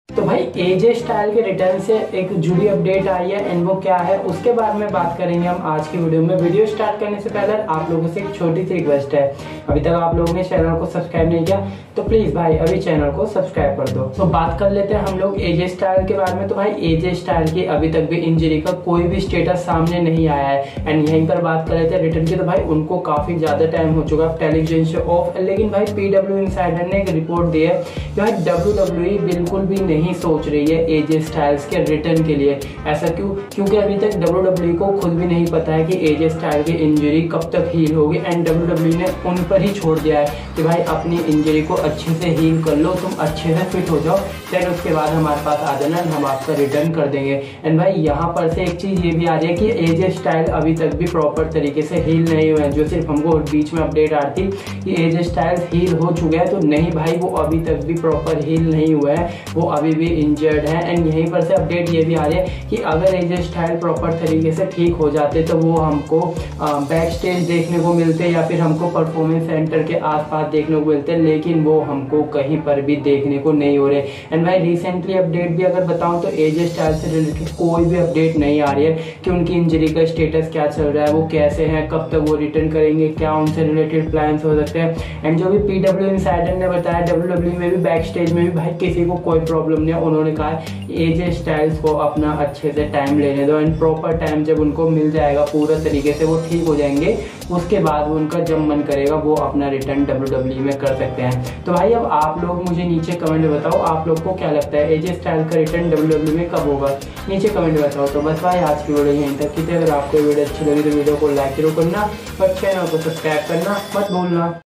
तो भाई एजे स्टाइल के रिटर्न से एक जुड़ी अपडेट आई है एंड वो क्या है उसके बारे में बात करेंगे हम आज की वीडियो में। वीडियो स्टार्ट करने से पहले आप लोगों से एक छोटी सी रिक्वेस्ट है, अभी तक आप लोगों ने चैनल को सब्सक्राइब नहीं किया तो प्लीज भाई अभी चैनल को सब्सक्राइब कर दो। तो बात कर लेते हैं हम लोग एजे स्टाइल के बारे में। तो भाई एजे स्टाइल की अभी तक भी इंजरी का कोई भी स्टेटस सामने नहीं आया है एंड यहीं पर बात कर लेते हैं रिटर्न की। तो भाई उनको काफी ज्यादा टाइम हो चुका है टेलीविजन से ऑफ, लेकिन भाई पीडब्ल्यू इनसाइडर ने एक रिपोर्ट दी है कि भाई WWE बिल्कुल भी नहीं सोच रही है एजे स्टाइल्स के रिटर्न के लिए। ऐसा क्यों? क्योंकि अभी तक WWE को खुद भी नहीं पता है कि एजे स्टाइल की इंजरी कब तक हील होगी एंड WWE ने उन पर ही छोड़ दिया है कि भाई अपनी इंजरी को अच्छे से हील कर लो, तुम अच्छे से फिट हो जाओ, फिर उसके बाद हमारे पास आ जाना, हम आपका रिटर्न कर देंगे। एंड भाई यहाँ पर से एक चीज ये भी आ रही है कि एजे स्टाइल अभी तक भी प्रॉपर तरीके से हील नहीं हुए हैं। जो सिर्फ हमको बीच में अपडेट आ रही थी कि एजे स्टाइल हील हो चुके हैं, तो नहीं भाई वो अभी तक भी प्रॉपर हील नहीं हुआ है, वो अभी भी इंजर्ड है। एंड यहीं पर से अपडेट ये भी आ रही है कि अगर एजे स्टाइल प्रॉपर तरीके से ठीक हो जाते तो वो हमको बैक स्टेज देखने को मिलते या फिर हमको परफॉर्मेंस सेंटर के आसपास देखने को मिलते, लेकिन वो हमको कहीं पर भी देखने को नहीं हो रहे। एंड भाई रिसेंटली अपडेट भी अगर बताऊं तो एजे स्टाइल से रिलेटेड कोई भी अपडेट नहीं आ रही है कि उनकी इंजरी का स्टेटस क्या चल रहा है, वो कैसे हैं, कब तक वो रिटर्न करेंगे, क्या उनसे रिलेटेड प्लान्स हो सकते हैं। एंड जो भी पीडब्ल्यू इनसाइडर ने बताया WWE में भी बैक स्टेज में भी भाई किसी को कोई प्रॉब्लम नहीं है। उन्होंने कहा एजे स्टाइल्स को अपना अच्छे से टाइम लेने दो एंड प्रॉपर टाइम जब उनको मिल जाएगा पूरा तरीके से वो ठीक हो जाएंगे, उसके बाद उनका जब मन करेगा वो अपना रिटर्न WWE में कर सकते हैं। तो भाई अब आप लोग मुझे नीचे कमेंट में बताओ आप लोग को क्या लगता है एजे स्टाइल का रिटर्न WWE में कब होगा, नीचे कमेंट में बताओ। तो बस भाई आज की वीडियो यहीं तक की थी। अगर आपको वीडियो अच्छी लगी तो वीडियो को लाइक जरूर करना और चैनल को सब्सक्राइब करना मत भूलना।